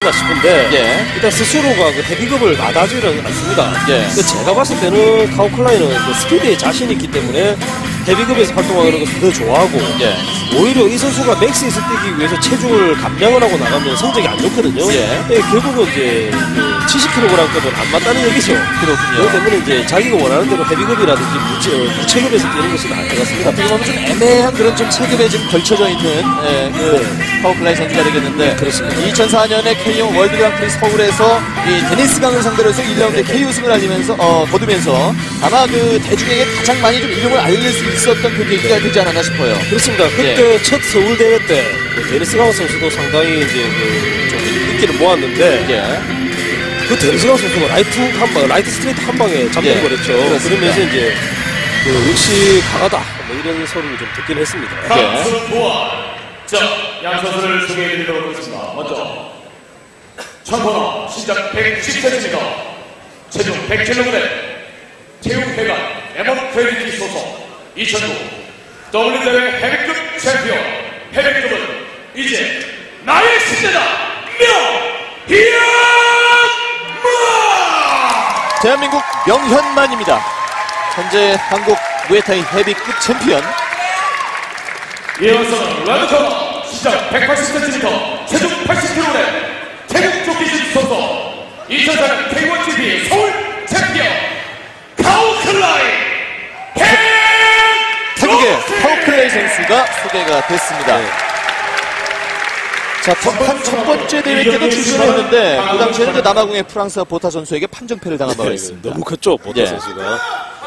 않나 싶은데 일단 스스로가 그 헤비급을 마다하지는 않습니다. 제가 봤을 때는 카우클라이는 그 스피드에 자신이 있기 때문에 헤비급에서 활동하는 것을 더 좋아하고 오히려 이 선수가 맥스에서 뛰기 위해서 체중을 감량을 하고 나가면 성적이 안 좋거든요. 결국은 이제 그 70kg급은 안 맞다는 얘기죠. 그렇기 때문에 이제 자기가 원하는 대로 헤비급이라든지 무체급에서 뛰는 것은 안 것 같습니다. 어떻게 보면 좀 애매한 그런 좀 체급에 지금 걸쳐져 있는 카우클라이 선수가 되겠는데 그렇습니다. 2004년에 K1 월드 그랑프리 서울에서 이 데니스 강을 상대로 해서 1라운드에 KU승을 거두면서 아마 그 대중에게 가장 많이 좀 이름을 알릴 수 있었던 그 계기가 되지 않았나 싶어요. 그렇습니다. 그때 첫 서울 대회 때 데니스 강 선수도 상당히 이제 좀 인기를 모았는데 그 데니스 강 선수가 라이트 스트레이트 한 방에 잡혀버렸죠. 그러면서 이제 역시 강하다 뭐 이런 소리를 좀 듣긴 했습니다. 자, 양 선수를 소개해드리도록 하겠습니다. 먼저 천코너 시작 110cm, 체중 100kg, 체육회관 M1 크레딧 소속 2009 W대회 헤비급 챔피언. 헤비급은 이제 나의 시대다. 명현만. 대한민국 명현만입니다. 현재 한국 무에타이 헤비급 챔피언. 이어서는 레드코너 시작 180cm, 체중 80kg, 태국 조끼신 소속 2004년 K1GP 서울 챔피언 카우클라이. 태국의 카우클라이 선수가 소개가 됐습니다. 자, 첫 번째 대회 때도 출전을 했는데 그 당시에는 이제 남아공의 프랑스 보타 선수에게 판정패를 당한 바가 있습니다. 너무 컸죠, 보타 선수가.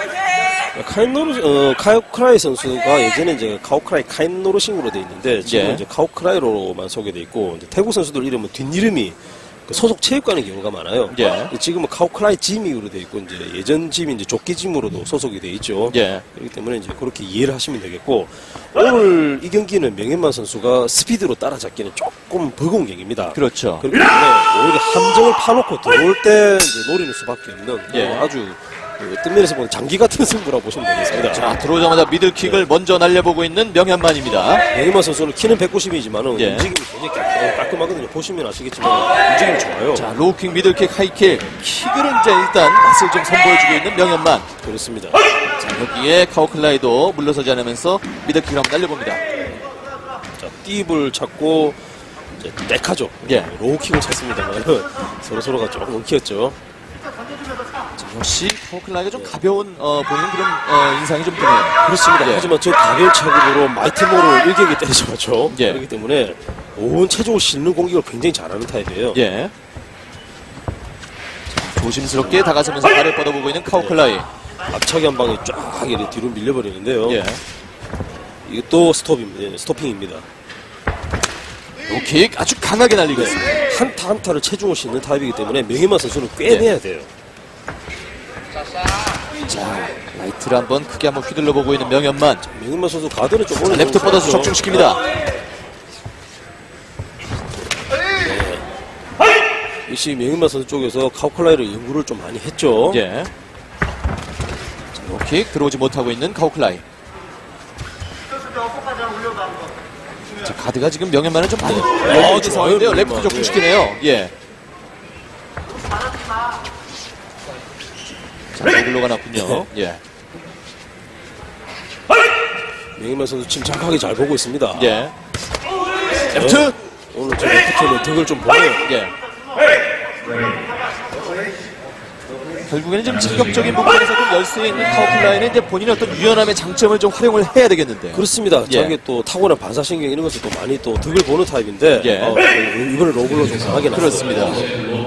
카우클라이 선수가 예전에 이제 카우클라이 카인노르싱으로 돼 있는데 지금 이제 카우클라이로만 소개돼 있고 이제 태국 선수들 이름은 뒷이름이 소속 체육관의 경우가 많아요. 지금은 카우클라이 짐으로 돼 있고 이제 예전 짐이 이제 조끼 짐으로도 소속이 돼 있죠. 그렇기 때문에 이제 그렇게 이해를 하시면 되겠고 오늘 이 경기는 명현만 선수가 스피드로 따라잡기는 조금 버거운 경기입니다. 그렇죠. 그렇기 때문에 오히려 함정을 파놓고 들어올 때 이제 노리는 수밖에 없는 아주 뜬 면에서 보면 장기 같은 승부라고 보시면 되겠습니다. 자, 들어오자마자 미들킥을 먼저 날려보고 있는 명현만입니다. 명현만 선수는 키는 190이지만 움직임이 굉장히 깔끔하거든요. 보시면 아시겠지만 움직임이 좋아요. 자, 로우킥, 미들킥, 하이킥, 킥을 이제 일단 맛을 좀 선보여주고 있는 명현만. 그렇습니다. 자, 여기에 카우클라이도 물러서지 않으면서 미들킥을 한번 날려봅니다. 자, 띠입을 찾고 이제 땡하죠. 로우킥을 찾습니다만 서로가 조금 엉켰죠. 역시 카우클라이가 좀 가벼운 보이는 그런 인상이 좀 드네요. 그렇습니다. 하지만 저 가벼운 체급으로 마이트모를 일격에 때려잡았죠. 그렇기 때문에 온 체중을 실는 공격을 굉장히 잘하는 타입이에요. 자, 조심스럽게 다가서면서 발을 뻗어보고 있는 카우클라이. 앞차기 한 방에 쫙 이렇게 뒤로 밀려버리는데요. 이게 또 스토핑입니다. 로킥 아주 강하게 날리고 있습니다. 한타 한타를 체중을 싣는 타입이기 때문에 명현만 선수는 꽤 내야 돼요. 자, 라이트를 한번 크게 한번 휘둘러 보고 있는 명현만. 명현만 선수 가드는 좀 오래 레프트 뻗어서 적중시킵니다. 역시 명현만 선수 쪽에서 카우클라이를 연구를 좀 많이 했죠. 자, 로킥 들어오지 못하고 있는 카우클라이. 자, 가드가 지금 명현만을 좀 많이 있는 상황인데요. 레프트 적중시키네요. 자, 레글로가 났군요. 명현만 선수 침착하게 잘 보고 있습니다. 레프트! 오늘 저 레프트는 덕을 좀 보네요. 결국에는 좀 직격적인 부분에서 좀 열세에 있는 카우클라이는 이제 본인의 어떤 유연함의 장점을 좀 활용을 해야 되겠는데요. 그렇습니다. 자기 또 타고난 반사신경 이런 것을 또 많이 또 덕을 보는 타입인데 이번에 로글로 좀 강하게 나왔습니다. 그렇습니다.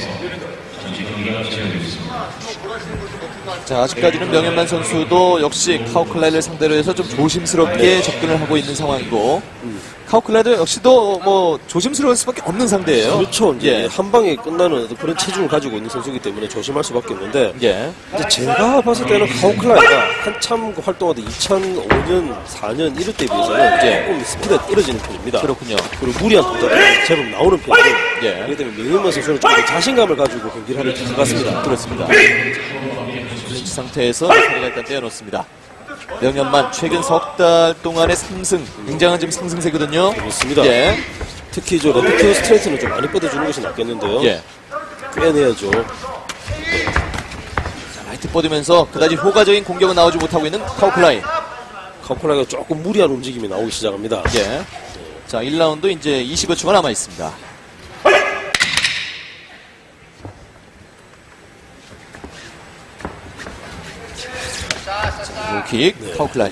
자, 아직까지는 명현만 선수도 역시 카우클라이를 상대로 해서 좀 조심스럽게 접근을 하고 있는 상황이고 카우클라이도 역시도 뭐 조심스러울 수밖에 없는 상대예요. 그렇죠. 이제 한 방에 끝나는 그런 체중을 가지고 있는 선수이기 때문에 조심할 수밖에 없는데 이제 제가 봤을 때는 카우클라이가 한참 활동하던 2005년, 4년 이럴 때 비해서는 조금 스피드가 떨어지는 편입니다. 그렇군요. 그리고 무리한 동작이 제법 나오는 편이에요. 그렇기 때문에 명현만 선수는 좀 자신감을 가지고 경기를 하는 것 같습니다. 그렇습니다. 클린치 상태에서 자리가 일단 떼어놓습니다. 명현만 최근 석 달 동안의 상승, 굉장한 지금 상승세거든요. 그렇습니다. 특히 저 레프트 스트레이트는 좀 많이 뻗어주는 것이 낫겠는데요. 예. 빼내야죠. 자, 라이트 뻗으면서 그다지 효과적인 공격은 나오지 못하고 있는 카우클라이. 카우클라이가 조금 무리한 움직임이 나오기 시작합니다. 예. 자, 1라운드 이제 20여 초가 남아 있습니다. 로킥, 카우클라이.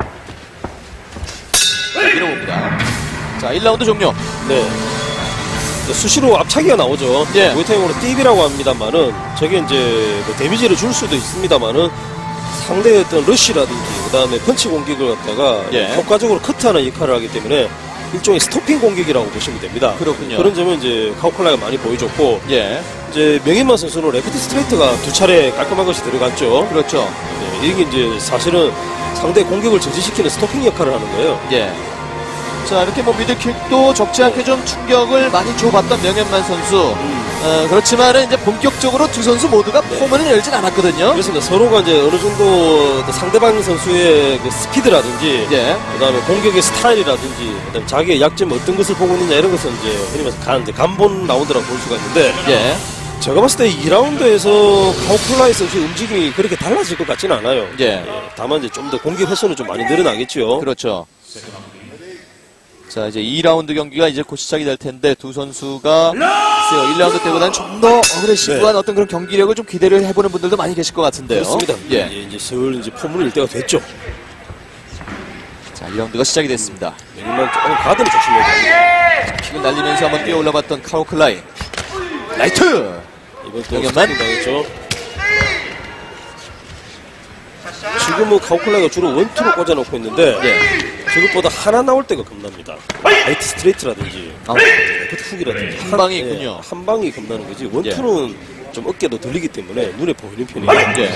밀어봅니다. 자, 1라운드 종료. 네. 수시로 앞차기가 나오죠. 예. 무에타이용으로 띠비라고 합니다만은 저게 이제 뭐 데미지를 줄 수도 있습니다만은 상대의 어떤 러쉬라든지 그다음에 펀치 공격을 갖다가 예. 효과적으로 커트하는 역할을 하기 때문에 일종의 스토핑 공격이라고 보시면 됩니다. 그렇군요. 그런 점은 이제 카우클라이가 많이 보여줬고 예. 이제 명인만 선수는 레프트 스트레이트가 2차례 깔끔한 것이 들어갔죠. 그렇죠. 네, 이게 이제 사실은 상대 공격을 저지시키는 스토핑 역할을 하는 거예요. 예. 자, 이렇게 뭐 미들킥도 적지 않게 좀 충격을 많이 줘봤던 명현만 선수. 그렇지만은 이제 본격적으로 두 선수 모두가 포문을 열진 않았거든요. 그렇습니다. 서로가 이제 어느 정도 상대방 선수의 그 스피드라든지, 예. 그다음에 공격의 스타일이라든지, 그다음에 자기의 약점 어떤 것을 보고 있느냐 이런 것은 이제 흔히 말해서 간본 라운드라고 볼 수가 있는데, 예. 제가 봤을 때 2라운드에서 카우클라이 선수의 움직임이 그렇게 달라질 것 같지는 않아요. 예. 다만 이제 좀 더 공격 횟수는 좀 많이 늘어나겠죠. 그렇죠. 자, 이제 2라운드 경기가 이제 곧 시작이 될 텐데 두 선수가 글쎄요, 1라운드 때보다는 좀 더 어그레시브한 어떤 그런 경기력을 좀 기대를 해보는 분들도 많이 계실 것 같은데요. 그렇습니다. 예. 이제 슬 이제 포문을 일 때가 됐죠. 자, 2라운드가 시작이 됐습니다. 명인만 조금 가드를 조심해야 돼요. 킥을 날리면서 한번 뛰어 올라봤던 카우클라이. 라이트! 이번 또 명현만. 스토킹 당했죠. 지금은 카우클라이가 주로 원투로 꽂아놓고 있는데 저것보다 하나 나올 때가 겁납니다. 라이트 스트레이트라든지 레프트 훅이라든지 한 방이 있군요. 한 방이 겁나는 거지 원투는 좀 어깨도 들리기 때문에 눈에 보이는 편이에요. 예.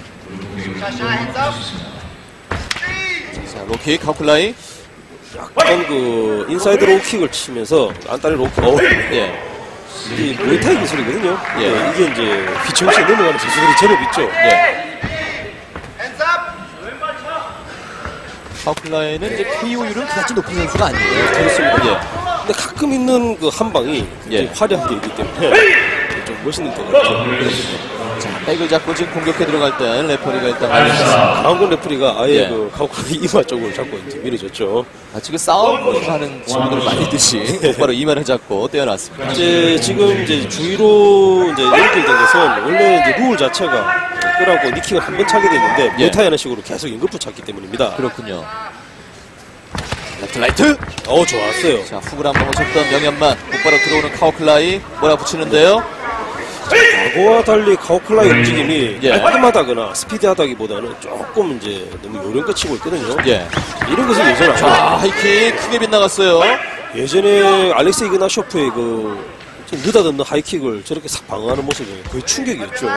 자, 로킥 카우클라이. 약간 그 인사이드 로우킥을 치면서 안다리 로우킥 예. 이게 무에타이 기술이거든요. 예. 이게 이제 휘청휘청 넘어가는 기술이 제법 있죠. 예. 카우클라이는 이제 KO율은 그다지 높은 선수가 아니에요. 그렇습니다. 예. 근데 가끔 있는 그 한 방이 예. 화려한 게 있기 때문에 좀 멋있는 것 같죠. 자, 백을 잡고 지금 공격해 들어갈 땐 레퍼리가 일단 알려줬습니다. 강건 레프리가 아예 예. 그 카우클라이 이마 쪽을 잡고 이제 밀어줬죠. 아, 지금 싸움을 하는 친구들을 말리듯이 똑바로 이마를 잡고 떼어놨습니다. 이제 지금 이제 주의로 이제 연결된 것은 원래 이제 룰 자체가 끌하고 니킥을 한 번 차게 되는데 예. 메타이 하는 식으로 계속 연급부 찼기 때문입니다. 그렇군요. 레프트 라이트! 좋았어요. 자, 훅을 한번 멈췄던 명현만 곧바로 들어오는 카우클라이 몰아붙이는데요. 과거와 달리 카우클라이 움직임이 예. 깔끔하다거나 스피디하다기보다는 조금 이제 너무 요령껏 치고 있거든요. 예. 이런 것은 예전에 안 자, 하이킥 크게 빗나갔어요. 예전에 알렉세이 이그나쇼프의 그 느닷없는 하이킥을 저렇게 싹 방어하는 모습이 거의 충격이었죠.